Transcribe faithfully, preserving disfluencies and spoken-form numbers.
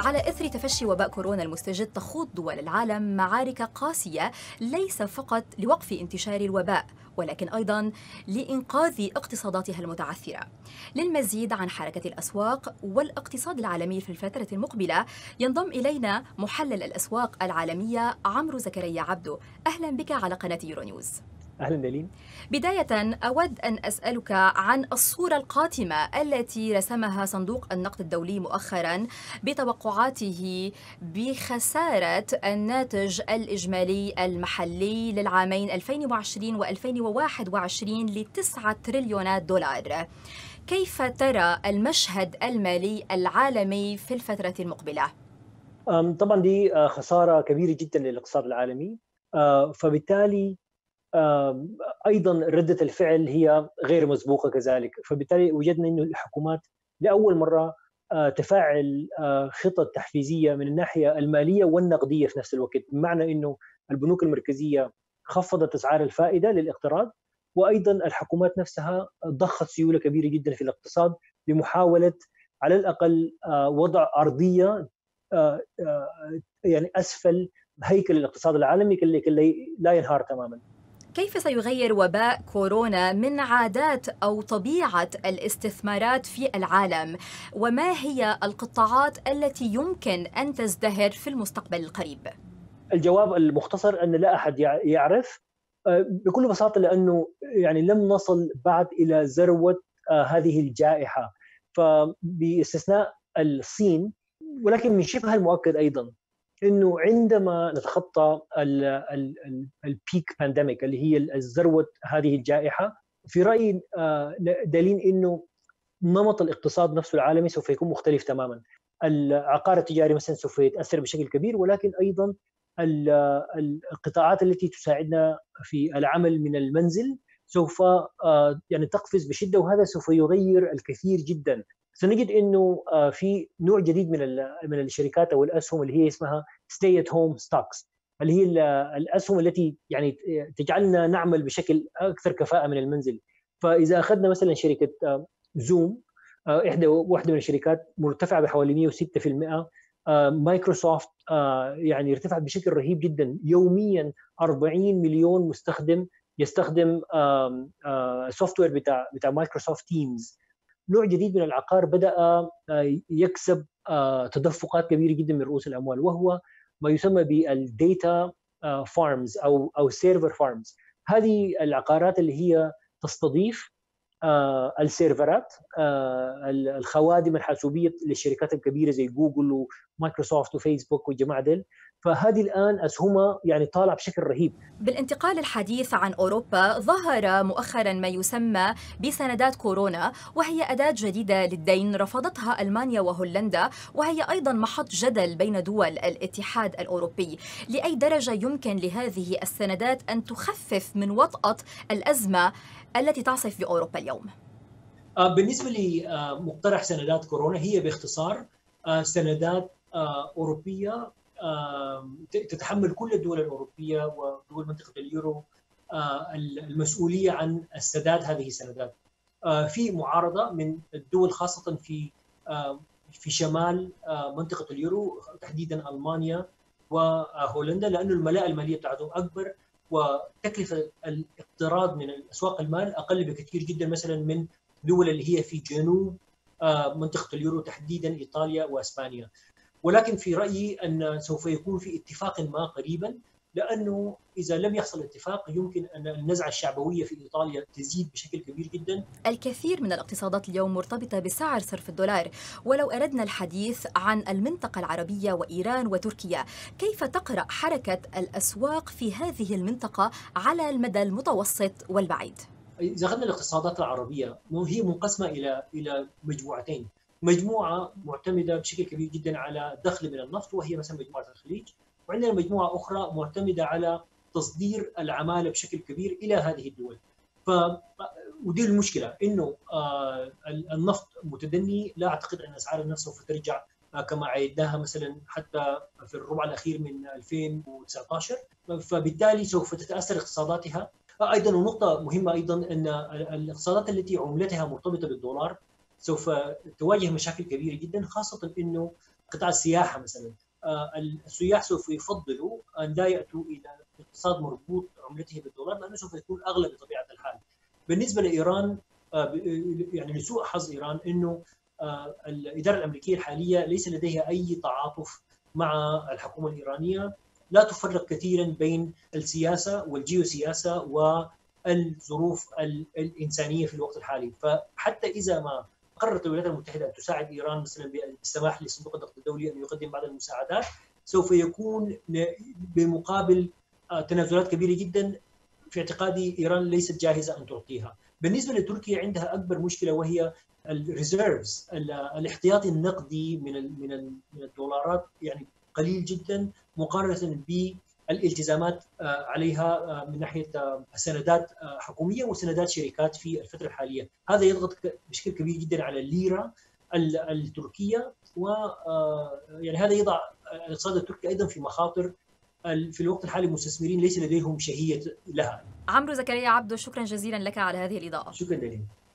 على إثر تفشي وباء كورونا المستجد تخوض دول العالم معارك قاسية، ليس فقط لوقف انتشار الوباء ولكن أيضاً لإنقاذ اقتصاداتها المتعثرة. للمزيد عن حركة الأسواق والاقتصاد العالمي في الفترة المقبلة ينضم إلينا محلل الأسواق العالمية عمرو زكريا عبدو. أهلاً بك على قناة يورونيوز. أهلا دليل. بداية أود أن أسألك عن الصورة القاتمة التي رسمها صندوق النقد الدولي مؤخرا بتوقعاته بخسارة الناتج الإجمالي المحلي للعامين ألفين وعشرين وألفين وواحد وعشرين لتسعة تريليونات دولار. كيف ترى المشهد المالي العالمي في الفترة المقبلة؟ طبعا دي خسارة كبيرة جدا للاقتصاد العالمي، فبالتالي ايضا رده الفعل هي غير مسبوقه كذلك، فبالتالي وجدنا انه الحكومات لاول مره تفعل خطط تحفيزيه من الناحيه الماليه والنقديه في نفس الوقت، بمعنى انه البنوك المركزيه خفضت اسعار الفائده للاقتراض، وايضا الحكومات نفسها ضخت سيوله كبيره جدا في الاقتصاد لمحاوله على الاقل وضع ارضيه يعني اسفل هيكل الاقتصاد العالمي كي لا ينهار تماما. كيف سيغير وباء كورونا من عادات أو طبيعة الاستثمارات في العالم؟ وما هي القطاعات التي يمكن أن تزدهر في المستقبل القريب؟ الجواب المختصر أن لا أحد يعرف، بكل بساطة لأنه يعني لم نصل بعد إلى ذروة هذه الجائحة، فباستثناء الصين، ولكن من شبه المؤكد أيضا انه عندما نتخطى البيك بانديميك اللي هي الذروه هذه الجائحه، في رايي دليل انه نمط الاقتصاد نفسه العالمي سوف يكون مختلف تماما. العقار التجاري مثلا سوف يتاثر بشكل كبير، ولكن ايضا القطاعات التي تساعدنا في العمل من المنزل سوف يعني تقفز بشده، وهذا سوف يغير الكثير جدا. سنجد انه في نوع جديد من من الشركات او الاسهم اللي هي اسمها stay at home stocks، اللي هي الاسهم التي يعني تجعلنا نعمل بشكل اكثر كفاءه من المنزل. فاذا اخذنا مثلا شركه زوم، احدى واحده من الشركات مرتفعه بحوالي مئة وستة بالمئة، مايكروسوفت يعني ارتفعت بشكل رهيب جدا، يوميا أربعين مليون مستخدم يستخدم سوفت وير بتاع بتاع مايكروسوفت تيمز. نوع جديد من العقار بدأ يكسب تدفقات كبيرة جدا من رؤوس الأموال، وهو ما يسمى بالديتا فارمز أو أو سيرفر فارمز. هذه العقارات اللي هي تستضيف السيرفرات، الخوادم الحاسوبية للشركات الكبيرة زي جوجل ومايكروسوفت وفيسبوك والجماعة ديل. فهذه الآن أسهمها يعني طالع بشكل رهيب. بالانتقال الحديث عن أوروبا، ظهر مؤخرا ما يسمى بسندات كورونا، وهي أداة جديدة للدين رفضتها ألمانيا وهولندا، وهي أيضا محط جدل بين دول الاتحاد الأوروبي. لأي درجة يمكن لهذه السندات أن تخفف من وطأة الأزمة التي تعصف بأوروبا اليوم؟ بالنسبة لمقترح سندات كورونا، هي باختصار سندات أوروبية تتحمل كل الدول الأوروبية ودول منطقة اليورو المسؤولية عن السداد هذه السندات. في معارضة من الدول خاصة في في شمال منطقة اليورو، تحديدا ألمانيا وهولندا، لأن الملاءة المالية بتاعتهم أكبر وتكلفة الاقتراض من الأسواق المال أقل بكثير جدا مثلا من دول اللي هي في جنوب منطقة اليورو، تحديدا إيطاليا وأسبانيا. ولكن في رأيي أن سوف يكون في اتفاق ما قريبا، لأنه إذا لم يحصل اتفاق يمكن أن النزعة الشعبوية في إيطاليا تزيد بشكل كبير جدا. الكثير من الاقتصادات اليوم مرتبطة بسعر صرف الدولار، ولو أردنا الحديث عن المنطقة العربية وإيران وتركيا، كيف تقرأ حركة الأسواق في هذه المنطقة على المدى المتوسط والبعيد؟ إذا أخذنا الاقتصادات العربية هي منقسمة إلى إلى مجموعتين. مجموعة معتمدة بشكل كبير جدا على دخل من النفط وهي مثلا مجموعة الخليج، وعندنا مجموعة أخرى معتمدة على تصدير العمالة بشكل كبير إلى هذه الدول. ف ودي المشكلة، إنه النفط متدني، لا أعتقد أن أسعار النفط سوف ترجع كما عيدناها مثلا حتى في الربع الأخير من ألفين وتسعة عشر، فبالتالي سوف تتأثر اقتصاداتها. أيضا ونقطة مهمة أيضا أن الاقتصادات التي عملتها مرتبطة بالدولار سوف تواجه مشاكل كبيرة جدا، خاصة أنه قطاع السياحه مثلا، السياح سوف يفضلوا ان لا ياتوا الى اقتصاد مربوط عملته بالدولار لانه سوف يكون اغلى بطبيعه الحال. بالنسبه لايران، يعني لسوء حظ ايران انه الاداره الامريكيه الحاليه ليس لديها اي تعاطف مع الحكومه الايرانيه، لا تفرق كثيرا بين السياسه والجيوسياسه والظروف الانسانيه في الوقت الحالي. فحتى اذا ما قررت الولايات المتحده ان تساعد ايران مثلا بالسماح لصندوق النقد الدولي ان يقدم بعض المساعدات، سوف يكون بمقابل تنازلات كبيره جدا في اعتقادي ايران ليست جاهزه ان تعطيها. بالنسبه لتركيا عندها اكبر مشكله وهي الريزيرفز، الاحتياطي النقدي من من الدولارات يعني قليل جدا مقارنه بالالتزامات عليها من ناحيه سندات حكوميه وسندات شركات في الفتره الحاليه. هذا يضغط بشكل كبير جدا على الليره التركيه، و يعني هذا يضع الاقتصاد التركي ايضا في مخاطر في الوقت الحالي. المستثمرين ليس لديهم شهيه لها. عمرو زكريا عبده، شكرا جزيلا لك على هذه الاضاءه. شكرا لك.